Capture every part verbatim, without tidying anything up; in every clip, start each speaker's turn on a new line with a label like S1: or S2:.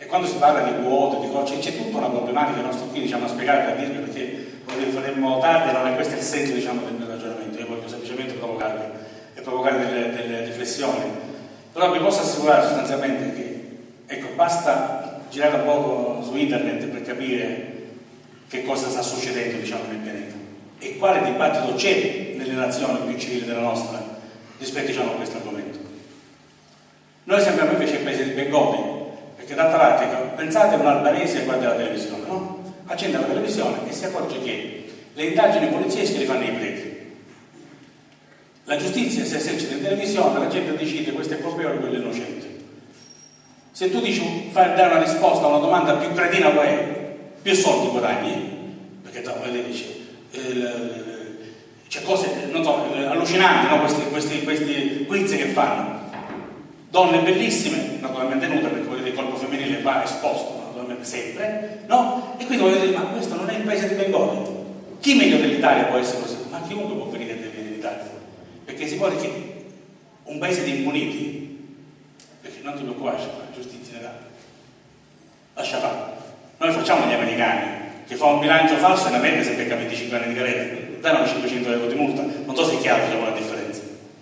S1: quando si parla di quote, di cose, c'è tutta una problematica che non sto qui diciamo, a spiegare, a dirvi perché lo faremo tardi e non è questo il senso diciamo, del mio ragionamento, io voglio semplicemente provocarvi e provocare delle, delle riflessioni, però vi posso assicurare sostanzialmente che ecco, basta girare un po' su internet per capire che cosa sta succedendo diciamo, nel pianeta e quale dibattito c'è nelle nazioni più civili della nostra rispetto diciamo, a questo argomento. Noi sembriamo invece il paese di Bengodi, perché d'altra parte pensate a un albanese che guarda la televisione, no? Accende la televisione e si accorge che le indagini poliziesche le fanno i preti. La giustizia si esercita in televisione, la gente decide questo è colpevole, quello è innocente. Se tu dici fai dare una risposta a una domanda più cretina qual è, più soldi guadagni, perché dici, c'è cose non so, allucinanti, no? questi, questi, questi quiz che fanno. Donne bellissime, naturalmente nude, perché voglio dire, il corpo femminile va esposto, naturalmente sempre, no? E quindi voglio dire, ma questo non è il paese di Bengodi. Chi meglio dell'Italia può essere così? Ma chiunque può venire in Italia. Perché si può dire che un paese di impuniti, perché non ti preoccupare, la giustizia ne dà. Lascia fare. Noi facciamo gli americani, che fa un bilancio falso e in America si becca venticinque anni di galera, danno cinquecento euro di multa, non so se è chiaro diciamo, la differenza.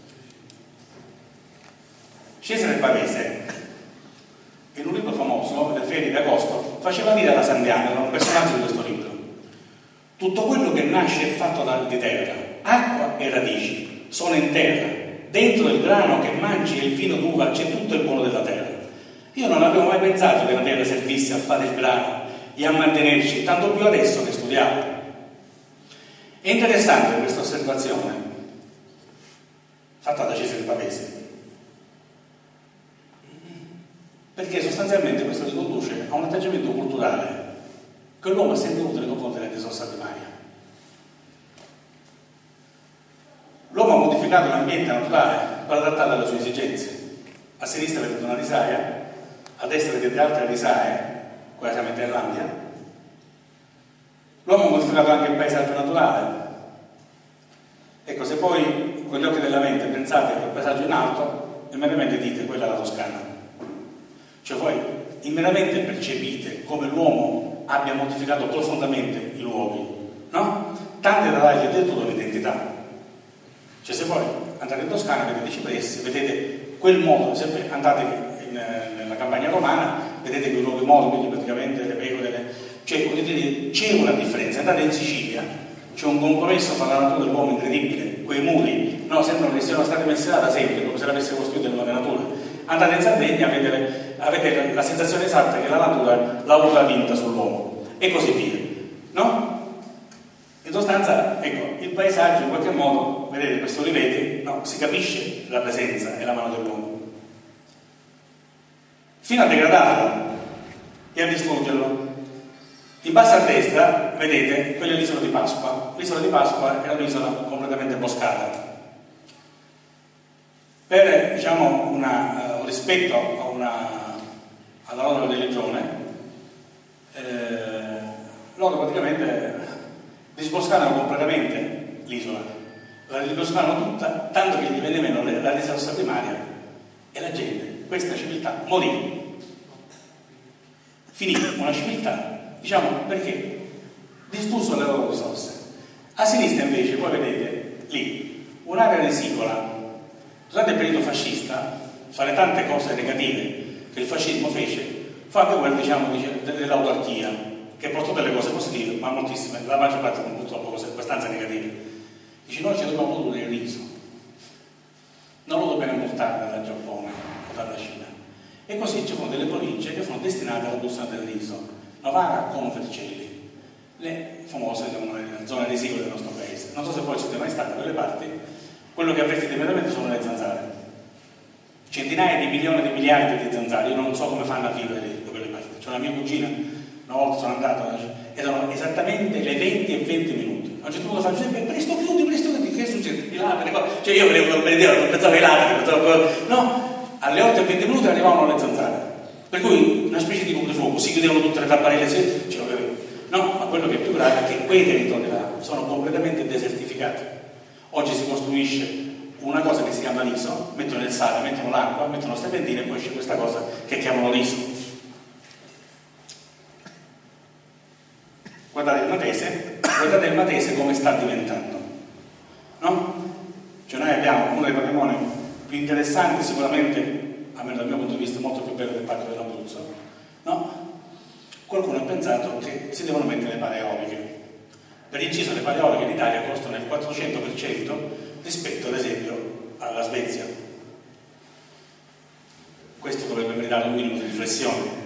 S1: Cesare Pavese, in un libro famoso, Le Ferie d'Agosto, faceva dire alla Sandiana, era un personaggio di questo libro, tutto quello che nasce è fatto da, di terra, acqua e radici, sono in terra, dentro il grano che mangi e il vino d'uva c'è tutto il buono della terra. Io non avevo mai pensato che la terra servisse a fare il grano e a mantenerci, tanto più adesso che studiavo. È interessante questa osservazione fatta da Cesare Pavese, perché sostanzialmente questo riconduce a un atteggiamento culturale che l'uomo ha sempre avuto nei confronti delle risorse primarie. L'uomo ha modificato l'ambiente naturale per adattarlo alle sue esigenze. A sinistra vedete una risaia, a destra vedete altre risaie, qua siamo in Thailandia. L'uomo ha modificato anche il paesaggio naturale. Ecco, se poi con gli occhi della mente pensate a quel paesaggio in alto, immediatamente dite quella è la Toscana. Cioè voi immediatamente percepite come l'uomo abbia modificato profondamente i luoghi, no? Tante da dargli addirittura un'identità. Cioè se voi andate in Toscana, vedete i cipressi, vedete quel modo, se andate in, nella campagna romana, vedete quei luoghi morbidi, praticamente le pecore, le... cioè c'è una differenza. Andate in Sicilia, c'è un compromesso fra la natura e l'uomo incredibile, quei muri, no, sembrano che siano stati messi là da sempre, come se l'avesse costruito nella natura. Andate in Sardegna, avete, le, avete la sensazione esatta che la natura l'ha avuta vinta sull'uomo, e così via, no? In sostanza, ecco, il paesaggio in qualche modo, vedete questo rivete, no, si capisce la presenza e la mano dell'uomo. Fino a degradarlo e a distruggerlo. In basso a destra, vedete, quella è l'isola di Pasqua. L'isola di Pasqua è un'isola completamente boscata. Per, diciamo, una, uh, rispetto a una, alla loro religione, eh, loro praticamente disboscarono completamente l'isola, la disboscarono tutta, tanto che gli venne meno la risorsa primaria e la gente, questa civiltà, morì. Finì una civiltà, diciamo, perché distrussero le loro risorse. A sinistra invece, voi vedete lì, un'area risicola. Durante il periodo fascista, fra le tante cose negative che il fascismo fece, fu anche quello, diciamo, dell'autarchia, che portò delle cose positive, ma moltissime, la maggior parte sono purtroppo cose abbastanza negative. Dice, noi ci dobbiamo produrre il riso, non lo dobbiamo importare dal Giappone o dalla Cina. E così ci sono delle province che sono destinate alla produzione del riso, Novara come Vercelli, le famose le zone risicole del nostro paese. Non so se voi siete mai stati da quelle parti. Quello che avvertite immediatamente sono le zanzare. Centinaia di milioni di miliardi di zanzare. Io non so come fanno a vivere lì, da quelle parti. C'è una mia cugina, una volta sono andato, erano esattamente le venti e venti minuti. A un certo punto faccio sempre, presto chiudi, presto chiudi, che succede? I ladri, cioè io vedevo, vedevo, non pensavo ai ladri, pensavo, no, alle otto e venti minuti arrivavano le zanzare. Per cui una specie di coprifuoco, si chiudevano tutte le tapparelle, cioè, no, ma quello che è più grave è che quei territori là sono completamente desertificati. Oggi si costruisce una cosa che si chiama riso, mettono il sale, mettono l'acqua, mettono le serpentine e poi c'è questa cosa che chiamano riso. Matese, guardate il Matese come sta diventando, no? Cioè noi abbiamo uno dei patrimoni più interessanti, sicuramente, almeno dal mio punto di vista, molto più bello del Parco dell'Abruzzo, no? Qualcuno ha pensato che si devono mettere le pale eoliche. Per inciso, le pale eoliche in Italia costano il quattrocento per cento rispetto, ad esempio, alla Svezia. Questo dovrebbe meritare un minimo di riflessione.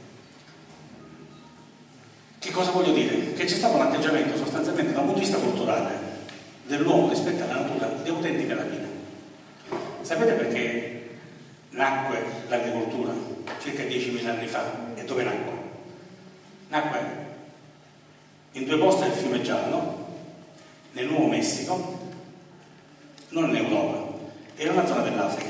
S1: Che cosa voglio dire? Che c'è stato un atteggiamento sostanzialmente da un punto di vista culturale dell'uomo rispetto alla natura di autentica rapina. Sapete perché nacque l'agricoltura circa diecimila anni fa e dove nacque? Nacque in due posti del fiume Giallo, nel Nuovo Messico, non in Europa, era una zona dell'Africa.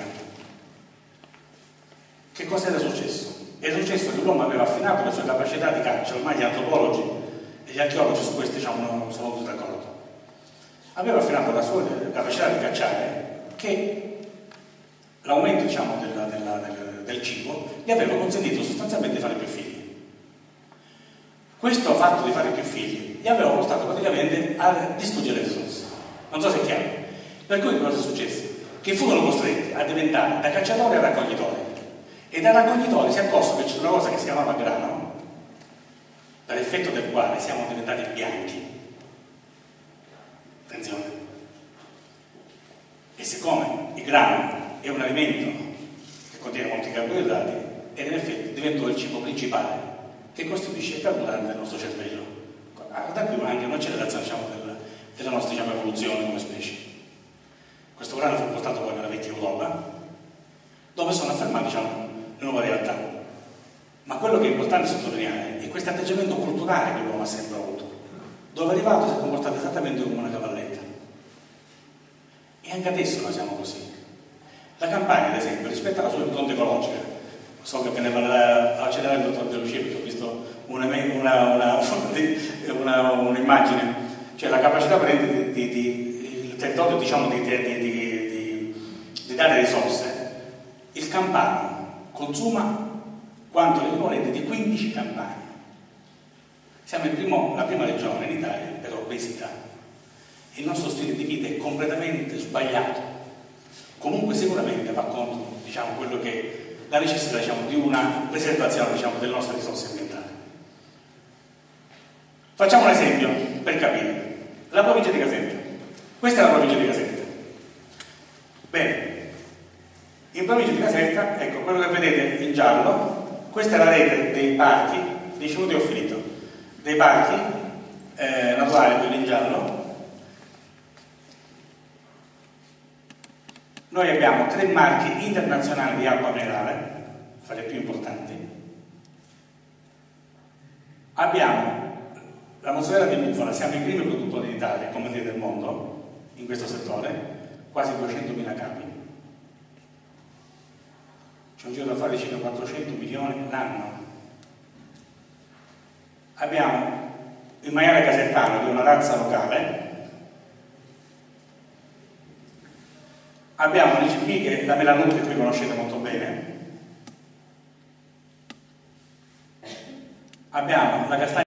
S1: Che cosa era successo? Era successo che l'uomo aveva affinato le sue capacità di caccia, ormai gli antropologi e gli archeologi su questo diciamo, sono tutti d'accordo. Aveva affinato la sua capacità di cacciare che l'aumento diciamo, della, della, del, del cibo gli aveva consentito sostanzialmente di fare più figli. Questo fatto di fare più figli gli aveva portato praticamente a distruggere le risorse. Non so se è chiaro. Per cui cosa è successo? Che furono costretti a diventare da cacciatori a raccoglitori. E da raccoglitori si è accorso che c'è una cosa che si chiamava grano, per effetto del quale siamo diventati bianchi. Attenzione. E siccome il grano è un alimento che contiene molti carboidrati, ed in effetti diventò il cibo principale che costituisce il carburante del nostro cervello. Da qui anche un'accelerazione diciamo, della, della nostra diciamo, evoluzione come specie. Questo grano fu portato poi nella vecchia Europa, dove sono affermate diciamo, le nuove realtà. Ma quello che è importante sottolineare è questo atteggiamento culturale che l'uomo ha sempre avuto, dove è arrivato si è comportato esattamente come una cavalletta. E anche adesso noi siamo così. La Campania, ad esempio, rispetto alla sua impronta ecologica, so che ve ne parlerà a generale il dottor De Lucia, perché ho visto un'immagine, una, una, una, una, cioè la capacità di, di, di il territorio diciamo di, di, di, di, di dare risorse. Il Campano consuma quanto l'equivalente di quindici campani. Siamo il primo, la prima regione in Italia per obesità. Il nostro stile di vita è completamente sbagliato. Comunque sicuramente va contro diciamo, quello che la necessità diciamo, di una preservazione diciamo, delle nostre risorse ambientali. Facciamo un esempio per capire. La provincia di Caserta. Questa è la provincia di Caserta. Bene. In provincia di Caserta, ecco, quello che vedete in giallo, questa è la rete dei parchi, dieci minuti ho finito, dei parchi eh, naturali, quelli in giallo. Noi abbiamo tre marchi internazionali di acqua minerale, fra le più importanti. Abbiamo la mozzarella di bufala, siamo i primi produttori d'Italia, come dire del mondo, in questo settore, quasi duecentomila capi. C'è un giro da fare circa quattrocento milioni l'anno. Abbiamo il maiale casertano, che è una razza locale. Abbiamo l'I C P, che è la melanute, che voi conoscete molto bene. Abbiamo la castagna